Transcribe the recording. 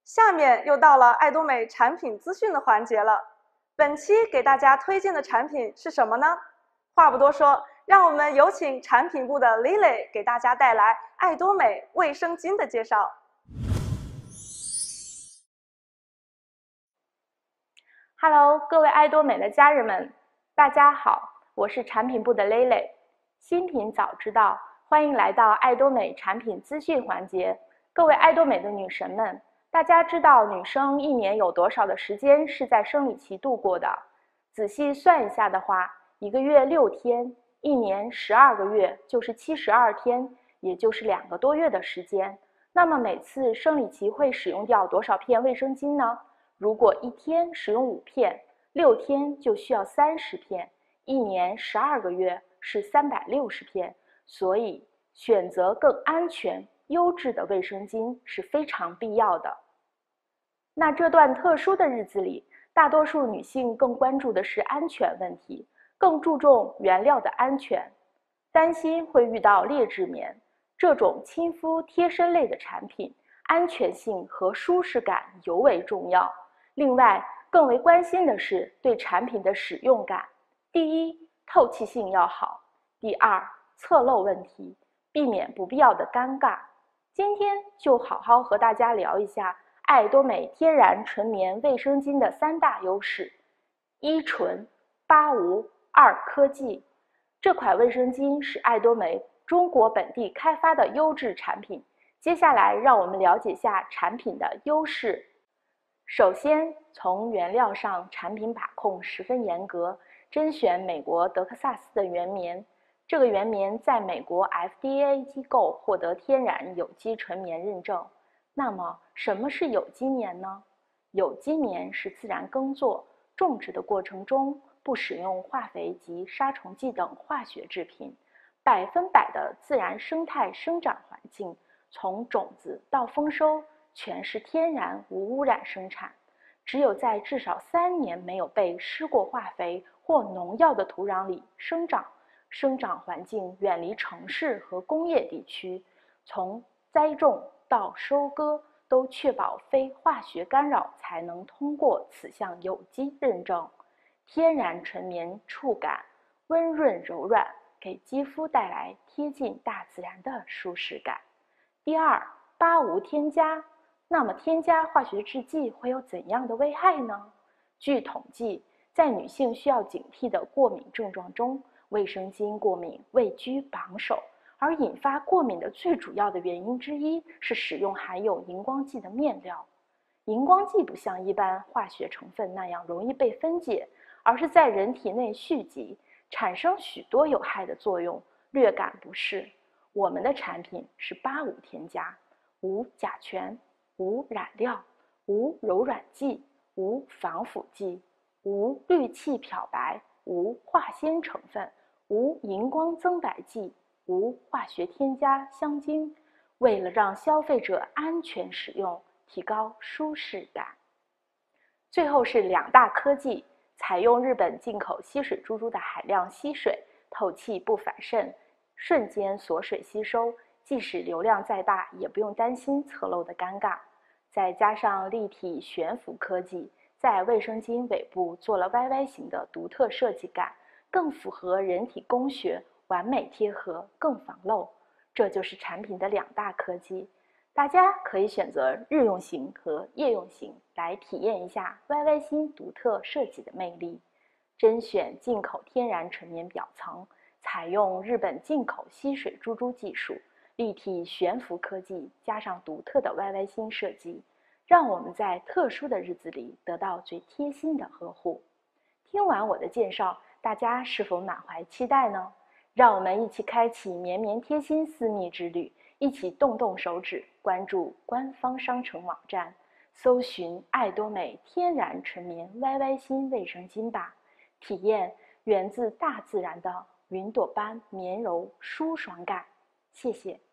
下面又到了爱多美产品资讯的环节了。本期给大家推荐的产品是什么呢？话不多说，让我们有请产品部的 Lily 给大家带来爱多美卫生巾的介绍。 Hello， 各位爱多美的家人们，大家好，我是产品部的 Lily。新品早知道，欢迎来到爱多美产品资讯环节。各位爱多美的女神们，大家知道女生一年有多少的时间是在生理期度过的？仔细算一下的话，一个月6天，一年12个月，就是72天，也就是2个多月的时间。那么每次生理期会使用掉多少片卫生巾呢？如果一天使用5片，6天就需要30片，一年12个月是360片，所以选择更安全、优质的卫生巾是非常必要的。那这段特殊的日子里，大多数女性更关注的是安全问题，更注重原料的安全，担心会遇到劣质棉。这种亲肤贴身类的产品，安全性和舒适感尤为重要。另外，更为关心的是对产品的使用感。第一，透气性要好；第二，侧漏问题，避免不必要的尴尬。今天就好好和大家聊一下爱多美天然纯棉卫生巾的3大优势：一纯、8无、2科技。这款卫生巾是爱多美中国本地开发的优质产品。接下来让我们了解下产品的优势。首先，从原料上，产品把控十分严格，甄选美国德克萨斯的原棉。这个原棉在美国 FDA 机构获得天然有机纯棉认证。那么，什么是有机棉呢？有机棉是自然耕作、种植的过程中不使用化肥及杀虫剂等化学制品，100%的自然生态生长环境，从种子到丰收全是天然无污染生产，只有在至少3年没有被施过化肥或农药的土壤里生长，生长环境远离城市和工业地区，从栽种到收割都确保非化学干扰，才能通过此项有机认证。天然纯棉触感温润柔软，给肌肤带来贴近大自然的舒适感。第二，8无添加。那么添加化学制剂会有怎样的危害呢？据统计，在女性需要警惕的过敏症状中，卫生巾过敏位居榜首。而引发过敏的最主要的原因之一是使用含有荧光剂的面料。荧光剂不像一般化学成分那样容易被分解，而是在人体内蓄积，产生许多有害的作用，略感不适。我们的产品是8无添加，无甲醛，无染料，无柔软剂，无防腐剂，无氯气漂白，无化纤成分，无荧光增白剂，无化学添加香精，为了让消费者安全使用，提高舒适感。最后是2大科技，采用日本进口吸水珠珠的海量吸水，透气不反渗，瞬间锁水吸收，即使流量再大，也不用担心侧漏的尴尬。再加上立体悬浮科技，在卫生巾尾部做了 YY 型的独特设计感，更符合人体工学，完美贴合，更防漏。这就是产品的2大科技。大家可以选择日用型和夜用型来体验一下 YY 芯独特设计的魅力。甄选进口天然纯棉表层，采用日本进口吸水珠珠技术，立体悬浮科技加上独特的 YY 芯设计，让我们在特殊的日子里得到最贴心的呵护。听完我的介绍，大家是否满怀期待呢？让我们一起开启绵绵贴心私密之旅，一起动动手指，关注官方商城网站，搜寻爱多美天然纯棉 YY 芯卫生巾吧，体验源自大自然的云朵般绵柔舒爽感。谢谢。